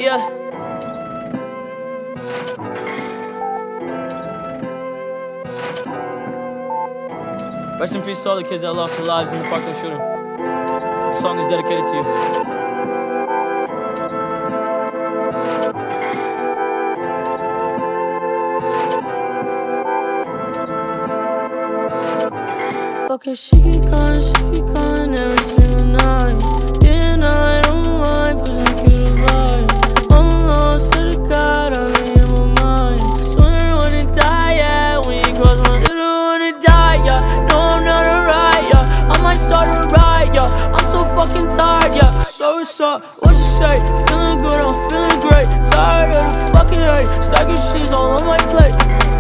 yeah. Rest in peace to all the kids that lost their lives in the Parkland shooting. This song is dedicated to you. Okay, she keep calling every single night. Yeah, I don't mind, pushing the cute vibe. Oh no, swear to God, I'm in my mind. Swear I wanna die, yeah, when you cross my. Swear I wanna die, yeah, no, I'm not alright, yeah. I might start a riot, yeah, I'm so fucking tired, yeah. So what's up, what you say? Feeling good, I'm feeling great. Tired of the fucking hate, stacking shit all on my plate.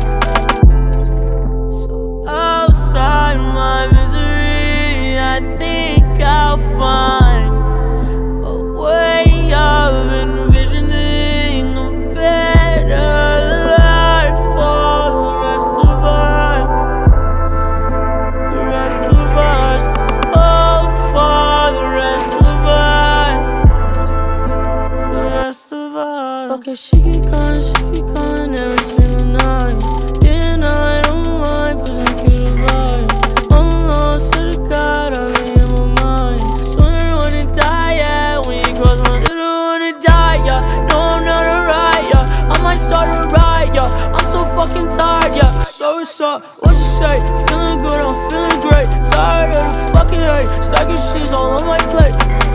So outside my misery, I think I'll find a way of envisioning a better life for the rest of us. The rest of us. Oh, for the rest of us. The rest of us. Okay, she keep calling every single night. Yeah, I don't mind, pushing the cute vibe. Oh no, swear to God, I'm in my mind. Swear I wanna die, yeah, when you cross my. Swear I wanna die, yeah, no, I'm not alright, yeah. I might start a riot, yeah, I'm so fucking tired, yeah. So what's up, what you say? Feeling good, I'm feeling great. Tired of the fucking hate, stacking shit all on my plate.